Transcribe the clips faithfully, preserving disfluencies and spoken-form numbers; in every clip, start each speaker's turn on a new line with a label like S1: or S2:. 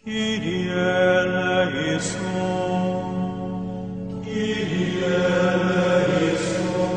S1: Kyrie eleison, Kyrie eleison,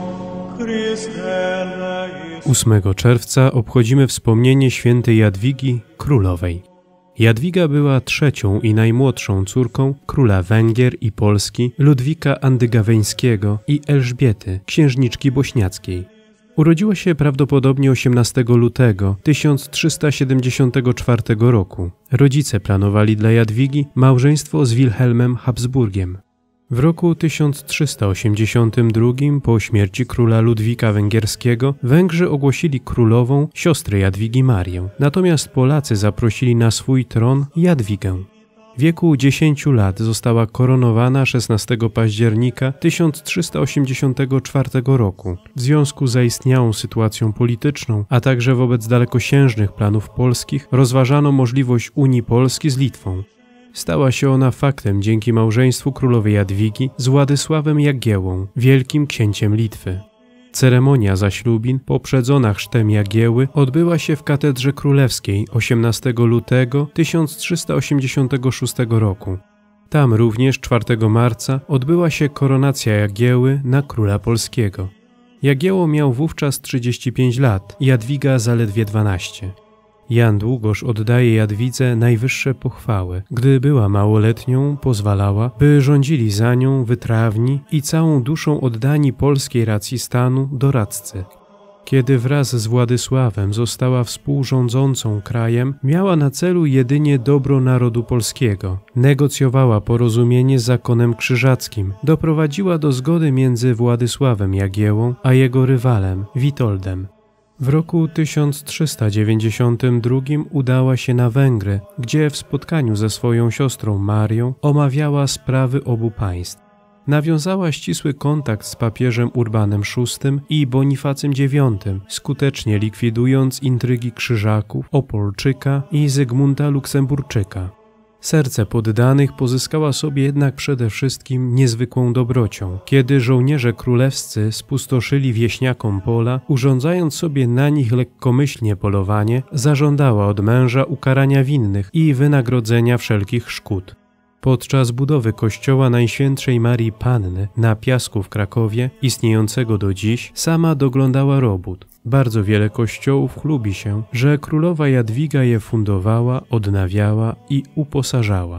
S1: Chryste eleison.
S2: ósmego czerwca obchodzimy wspomnienie świętej Jadwigi Królowej. Jadwiga była trzecią i najmłodszą córką króla Węgier i Polski Ludwika Andygaweńskiego i Elżbiety, księżniczki bośniackiej. Urodziła się prawdopodobnie osiemnastego lutego tysiąc trzysta siedemdziesiątego czwartego roku. Rodzice planowali dla Jadwigi małżeństwo z Wilhelmem Habsburgiem. W roku tysiąc trzysta osiemdziesiątym drugim, po śmierci króla Ludwika Węgierskiego, Węgrzy ogłosili królową siostrę Jadwigi Marię, natomiast Polacy zaprosili na swój tron Jadwigę. W wieku dziesięciu lat została koronowana szesnastego października tysiąc trzysta osiemdziesiątego czwartego roku. W związku z zaistniałą sytuacją polityczną, a także wobec dalekosiężnych planów polskich, rozważano możliwość Unii Polski z Litwą. Stała się ona faktem dzięki małżeństwu królowej Jadwigi z Władysławem Jagiełłą, wielkim księciem Litwy. Ceremonia zaślubin, poprzedzona chrztem Jagieły, odbyła się w Katedrze Królewskiej osiemnastego lutego tysiąc trzysta osiemdziesiątego szóstego roku. Tam również czwartego marca odbyła się koronacja Jagieły na króla polskiego. Jagiełło miał wówczas trzydzieści pięć lat, Jadwiga zaledwie dwanaście. Jan Długosz oddaje Jadwidze najwyższe pochwały. Gdy była małoletnią, pozwalała, by rządzili za nią wytrawni i całą duszą oddani polskiej racji stanu doradcy. Kiedy wraz z Władysławem została współrządzącą krajem, miała na celu jedynie dobro narodu polskiego. Negocjowała porozumienie z zakonem krzyżackim, doprowadziła do zgody między Władysławem Jagiełłą a jego rywalem, Witoldem. W roku tysiąc trzysta dziewięćdziesiątym drugim udała się na Węgry, gdzie w spotkaniu ze swoją siostrą Marią omawiała sprawy obu państw. Nawiązała ścisły kontakt z papieżem Urbanem szóstym i Bonifacym dziewiątym, skutecznie likwidując intrygi Krzyżaków, Opolczyka i Zygmunta Luksemburczyka. Serce poddanych pozyskała sobie jednak przede wszystkim niezwykłą dobrocią. Kiedy żołnierze królewscy spustoszyli wieśniakom pola, urządzając sobie na nich lekkomyślnie polowanie, zażądała od męża ukarania winnych i wynagrodzenia wszelkich szkód. Podczas budowy kościoła Najświętszej Marii Panny na Piasku w Krakowie, istniejącego do dziś, sama doglądała robót. Bardzo wiele kościołów chlubi się, że królowa Jadwiga je fundowała, odnawiała i uposażała.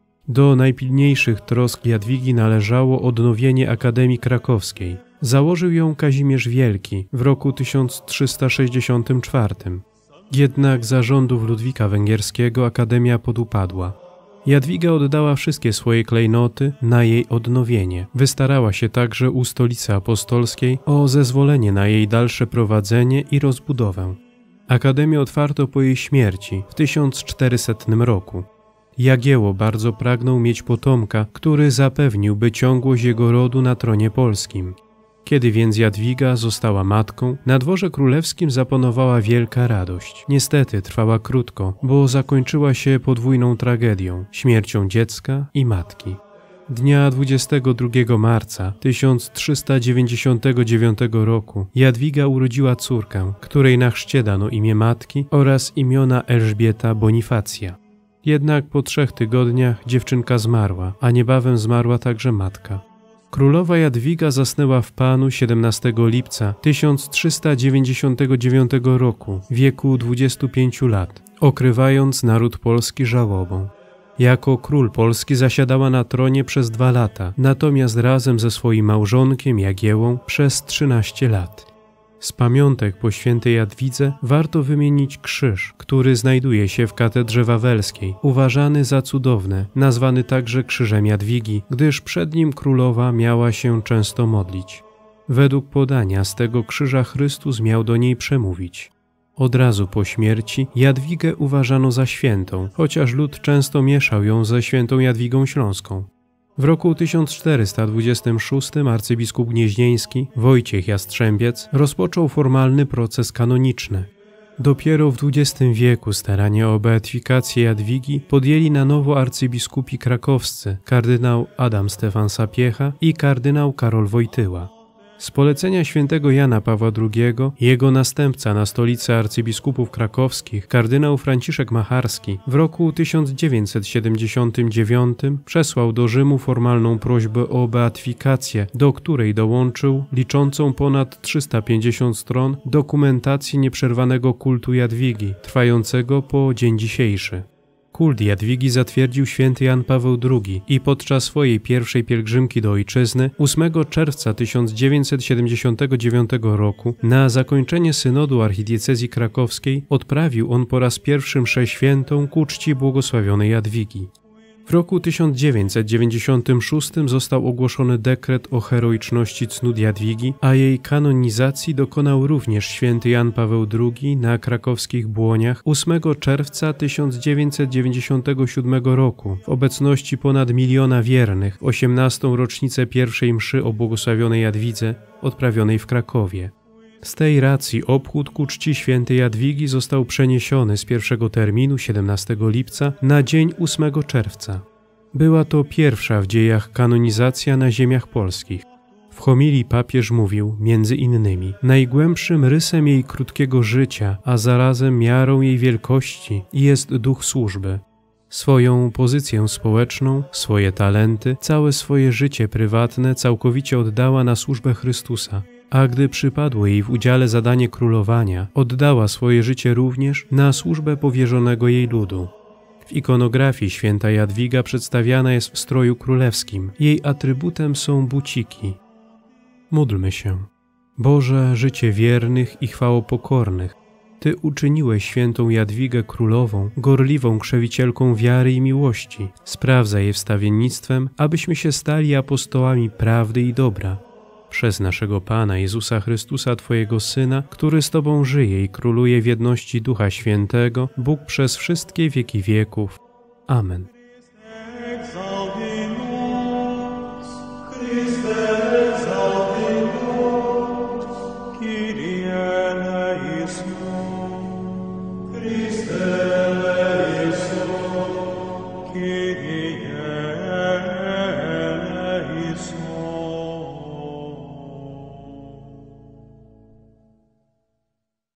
S2: Do najpilniejszych trosk Jadwigi należało odnowienie Akademii Krakowskiej. Założył ją Kazimierz Wielki w roku tysiąc trzysta sześćdziesiątym czwartym. Jednak za rządów Ludwika Węgierskiego akademia podupadła. Jadwiga oddała wszystkie swoje klejnoty na jej odnowienie. Wystarała się także u Stolicy Apostolskiej o zezwolenie na jej dalsze prowadzenie i rozbudowę. Akademię otwarto po jej śmierci w tysiąc czterysetnym roku. Jagiełło bardzo pragnął mieć potomka, który zapewniłby ciągłość jego rodu na tronie polskim. Kiedy więc Jadwiga została matką, na dworze królewskim zapanowała wielka radość. Niestety trwała krótko, bo zakończyła się podwójną tragedią – śmiercią dziecka i matki. Dnia dwudziestego drugiego marca tysiąc trzysta dziewięćdziesiątego dziewiątego roku Jadwiga urodziła córkę, której na chrzcie dano imię matki oraz imiona Elżbieta Bonifacja. Jednak po trzech tygodniach dziewczynka zmarła, a niebawem zmarła także matka. Królowa Jadwiga zasnęła w Panu siedemnastego lipca tysiąc trzysta dziewięćdziesiątego dziewiątego roku w wieku dwudziestu pięciu lat, okrywając naród polski żałobą. Jako król Polski zasiadała na tronie przez dwa lata, natomiast razem ze swoim małżonkiem Jagiełłą przez trzynaście lat. Z pamiątek po świętej Jadwidze warto wymienić krzyż, który znajduje się w katedrze wawelskiej, uważany za cudowny, nazwany także krzyżem Jadwigi, gdyż przed nim królowa miała się często modlić. Według podania z tego krzyża Chrystus miał do niej przemówić. Od razu po śmierci Jadwigę uważano za świętą, chociaż lud często mieszał ją ze świętą Jadwigą Śląską. W roku tysiąc czterysta dwudziestym szóstym arcybiskup gnieźnieński Wojciech Jastrzębiec rozpoczął formalny proces kanoniczny. Dopiero w dwudziestym wieku staranie o beatyfikację Jadwigi podjęli na nowo arcybiskupi krakowscy kardynał Adam Stefan Sapiecha i kardynał Karol Wojtyła. Z polecenia świętego Jana Pawła drugiego, jego następca na stolicy arcybiskupów krakowskich, kardynał Franciszek Macharski, w roku tysiąc dziewięćset siedemdziesiątym dziewiątym przesłał do Rzymu formalną prośbę o beatyfikację, do której dołączył liczącą ponad trzysta pięćdziesiąt stron dokumentację nieprzerwanego kultu Jadwigi, trwającego po dzień dzisiejszy. Kult Jadwigi zatwierdził święty Jan Paweł drugi i podczas swojej pierwszej pielgrzymki do ojczyzny ósmego czerwca tysiąc dziewięćset siedemdziesiątego dziewiątego roku na zakończenie synodu archidiecezji krakowskiej odprawił on po raz pierwszy mszę świętą ku czci błogosławionej Jadwigi. W roku tysiąc dziewięćset dziewięćdziesiątym szóstym został ogłoszony dekret o heroiczności cnót Jadwigi, a jej kanonizacji dokonał również święty Jan Paweł drugi na krakowskich Błoniach ósmego czerwca tysiąc dziewięćset dziewięćdziesiątego siódmego roku w obecności ponad miliona wiernych, osiemnastą rocznicę pierwszej mszy o błogosławionej Jadwidze odprawionej w Krakowie. Z tej racji obchód ku czci świętej Jadwigi został przeniesiony z pierwszego terminu siedemnastego lipca na dzień ósmego czerwca. Była to pierwsza w dziejach kanonizacja na ziemiach polskich. W homilii papież mówił, między innymi, najgłębszym rysem jej krótkiego życia, a zarazem miarą jej wielkości jest duch służby. Swoją pozycję społeczną, swoje talenty, całe swoje życie prywatne całkowicie oddała na służbę Chrystusa. A gdy przypadło jej w udziale zadanie królowania, oddała swoje życie również na służbę powierzonego jej ludu. W ikonografii święta Jadwiga przedstawiana jest w stroju królewskim. Jej atrybutem są buciki. Módlmy się. Boże, życie wiernych i chwałopokornych, Ty uczyniłeś świętą Jadwigę królową, gorliwą krzewicielką wiary i miłości. Sprawdzaj je wstawiennictwem, abyśmy się stali apostołami prawdy i dobra. Przez naszego Pana Jezusa Chrystusa, Twojego Syna, który z Tobą żyje i króluje w jedności Ducha Świętego, Bóg przez wszystkie wieki wieków. Amen.